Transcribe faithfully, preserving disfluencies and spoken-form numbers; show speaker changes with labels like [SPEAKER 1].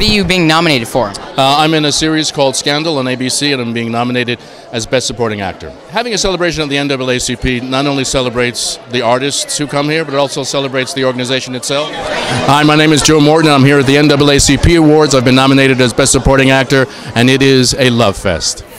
[SPEAKER 1] are you being nominated for?
[SPEAKER 2] Uh, I'm in a series called Scandal on A B C, and I'm being nominated as Best Supporting Actor. Having a celebration at the N double A C P not only celebrates the artists who come here, but it also celebrates the organization itself. Hi, my name is Joe Morton. I'm here at the N double A C P Awards. I've been nominated as Best Supporting Actor, and it is a love fest.